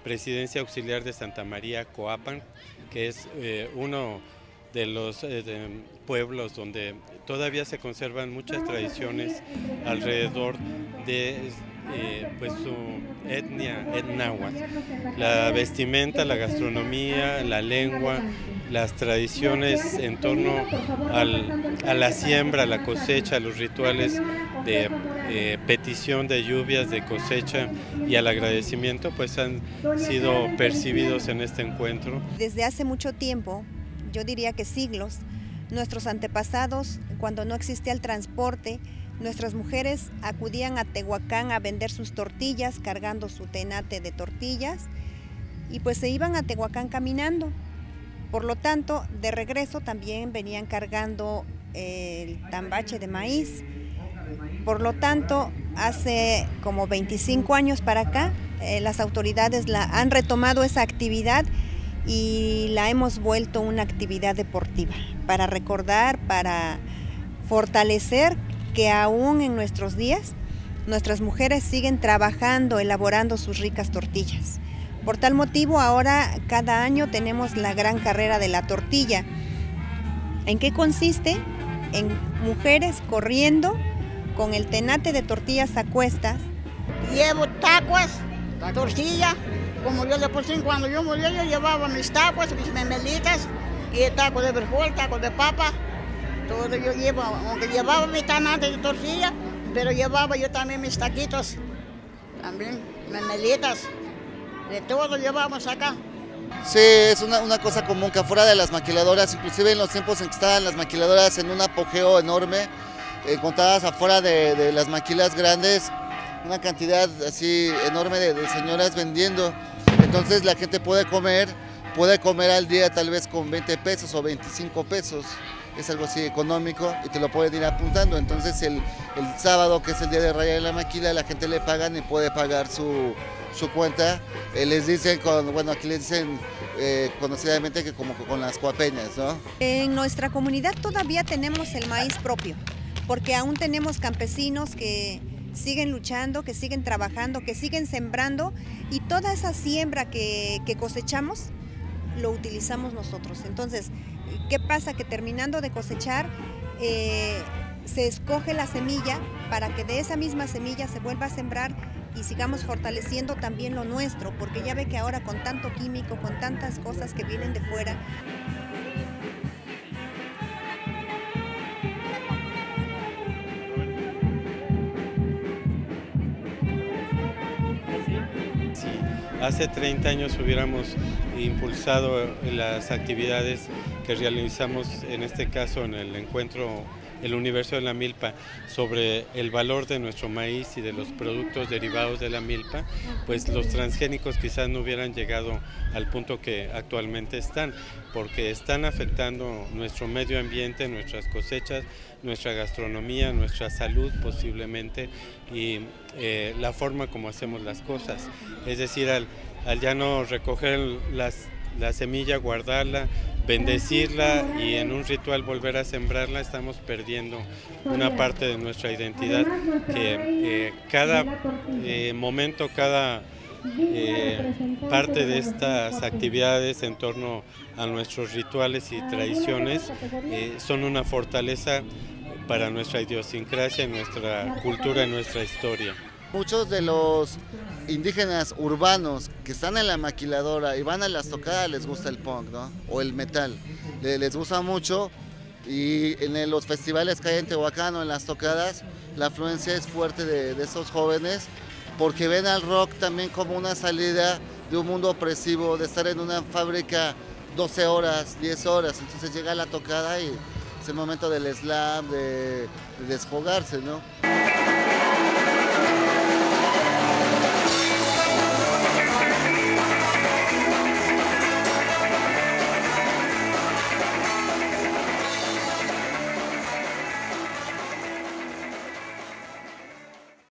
Presidencia Auxiliar de Santa María Coapan, que es uno de los pueblos donde todavía se conservan muchas tradiciones alrededor de pues su etnia náhuatl. La vestimenta, la gastronomía, la lengua, las tradiciones en torno a la siembra, a la cosecha, a los rituales de petición de lluvias, de cosecha y al agradecimiento, pues han sido percibidos en este encuentro. Desde hace mucho tiempo, yo diría que siglos, nuestros antepasados, cuando no existía el transporte, nuestras mujeres acudían a Tehuacán a vender sus tortillas, cargando su tenate de tortillas, y pues se iban a Tehuacán caminando. Por lo tanto, de regreso también venían cargando el tambache de maíz. Por lo tanto, hace como 25 años para acá, las autoridades han retomado esa actividad y la hemos vuelto una actividad deportiva, para recordar, para fortalecer que aún en nuestros días, nuestras mujeres siguen trabajando, elaborando sus ricas tortillas. Por tal motivo, ahora cada año tenemos la gran carrera de la tortilla. ¿En qué consiste? En mujeres corriendo con el tenate de tortillas a cuestas. Llevo tacos, tortilla, como yo le puse cuando yo morí, yo llevaba mis tacos, mis memelitas, y tacos de frijol, tacos de papa, todo yo llevo, aunque llevaba mi tenate de tortilla, pero llevaba yo también mis taquitos, también memelitas, de todo llevamos acá. Sí, es una cosa común que afuera de las maquiladoras, inclusive en los tiempos en que estaban las maquiladoras en un apogeo enorme, encontrabas afuera de las maquilas grandes una cantidad así enorme de señoras vendiendo. Entonces la gente puede comer al día tal vez con 20 pesos o 25 pesos. Es algo así económico y te lo pueden ir apuntando. Entonces el sábado, que es el día de raya de la maquila, la gente le pagan y puede pagar su cuenta. Les dicen, aquí les dicen conocidamente que como con las cuapeñas, ¿no? En nuestra comunidad todavía tenemos el maíz propio, porque aún tenemos campesinos que siguen luchando, que siguen trabajando, que siguen sembrando, y toda esa siembra que cosechamos lo utilizamos nosotros. Entonces, ¿qué pasa? Que terminando de cosechar, se escoge la semilla para que de esa misma semilla se vuelva a sembrar y sigamos fortaleciendo también lo nuestro, porque ya ve que ahora con tanto químico, con tantas cosas que vienen de fuera, Hace 30 años hubiéramos impulsado las actividades que realizamos, en este caso en el encuentro El Universo de la Milpa, sobre el valor de nuestro maíz y de los productos derivados de la milpa, pues los transgénicos quizás no hubieran llegado al punto que actualmente están, porque están afectando nuestro medio ambiente, nuestras cosechas, nuestra gastronomía, nuestra salud posiblemente, y la forma como hacemos las cosas. Es decir, al ya no recoger la semilla, guardarla, bendecirla y en un ritual volver a sembrarla, estamos perdiendo una parte de nuestra identidad, que cada momento, cada parte de estas actividades en torno a nuestros rituales y tradiciones son una fortaleza para nuestra idiosincrasia, nuestra cultura y nuestra historia. Muchos de los indígenas urbanos que están en la maquiladora y van a las tocadas les gusta el punk, ¿no? O el metal, les gusta mucho, y en los festivales que hay en Tehuacán o en las tocadas, la afluencia es fuerte de esos jóvenes, porque ven al rock también como una salida de un mundo opresivo, de estar en una fábrica 12 horas, 10 horas, entonces llega la tocada y es el momento del slam, de desfogarse, ¿no?